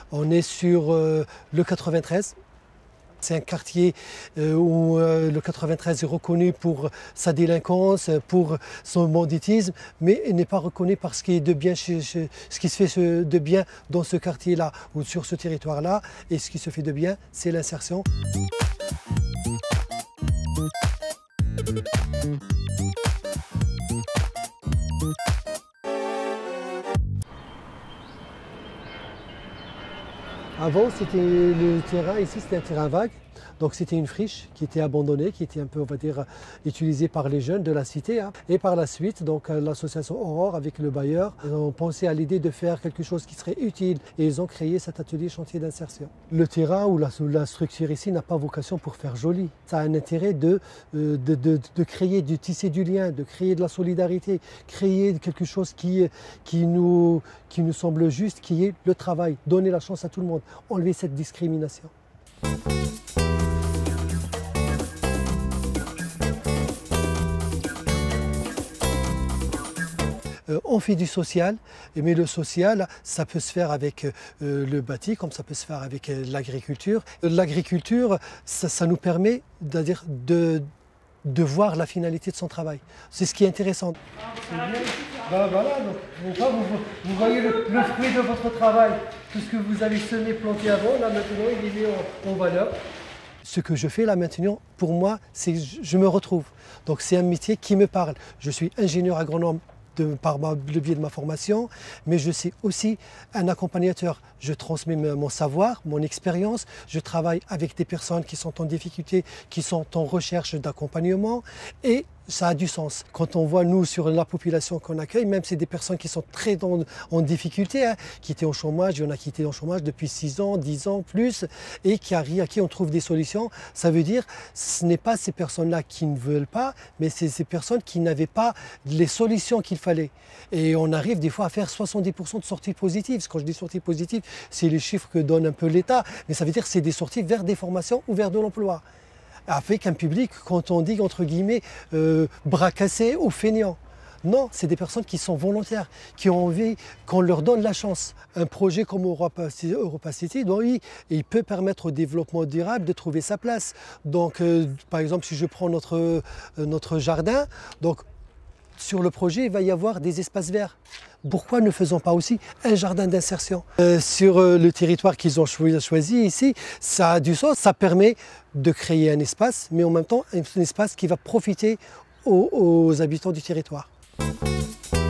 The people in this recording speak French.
On est sur le 93. C'est un quartier où le 93 est reconnu pour sa délinquance, pour son banditisme, mais il n'est pas reconnu par ce qui est de bien, ce qui se fait de bien dans ce quartier-là ou sur ce territoire-là. Et ce qui se fait de bien, c'est l'insertion. Avant, c'était le terrain, ici c'était un terrain vague, donc c'était une friche qui était abandonnée, qui était un peu, on va dire, utilisée par les jeunes de la cité. Et par la suite, donc l'association Aurore avec le bailleur, ils ont pensé à l'idée de faire quelque chose qui serait utile et ils ont créé cet atelier chantier d'insertion. Le terrain ou la structure ici n'a pas vocation pour faire joli. Ça a un intérêt de créer, de tisser du lien, de créer de la solidarité, créer quelque chose qui nous semble juste, qui est le travail, donner la chance à tout le monde, enlever cette discrimination. On fait du social, mais le social, ça peut se faire avec le bâti, comme ça peut se faire avec l'agriculture. L'agriculture, ça nous permet de voir la finalité de son travail. C'est ce qui est intéressant. Ben voilà, donc, vous voyez le fruit de votre travail. Tout ce que vous avez semé, planté avant, là maintenant, il est mis en valeur. Ce que je fais là maintenant, pour moi, c'est que je me retrouve. Donc c'est un métier qui me parle. Je suis ingénieur agronome par le biais de ma formation, mais je suis aussi un accompagnateur. Je transmets mon savoir, mon expérience, je travaille avec des personnes qui sont en difficulté, qui sont en recherche d'accompagnement et ça a du sens. Quand on voit, nous, sur la population qu'on accueille, même c'est des personnes qui sont très en difficulté, qui étaient au chômage, il y en a qui étaient au chômage depuis 6 ans, 10 ans, plus, et à qui on trouve des solutions. Ça veut dire, ce n'est pas ces personnes-là qui ne veulent pas, mais c'est ces personnes qui n'avaient pas les solutions qu'il fallait. Et on arrive des fois à faire 70% de sorties positives. Quand je dis sorties positives, c'est les chiffres que donne un peu l'État, mais ça veut dire que c'est des sorties vers des formations ou vers de l'emploi. Avec un public, quand on dit entre guillemets bras cassés ou feignants. Non, c'est des personnes qui sont volontaires, qui ont envie qu'on leur donne la chance. Un projet comme Europa City, donc, il peut permettre au développement durable de trouver sa place. Donc, par exemple, si je prends notre jardin, donc, sur le projet, il va y avoir des espaces verts. Pourquoi ne faisons pas aussi un jardin d'insertion sur le territoire qu'ils ont choisi ici, ça a du sens, ça permet de créer un espace, mais en même temps un espace qui va profiter aux habitants du territoire.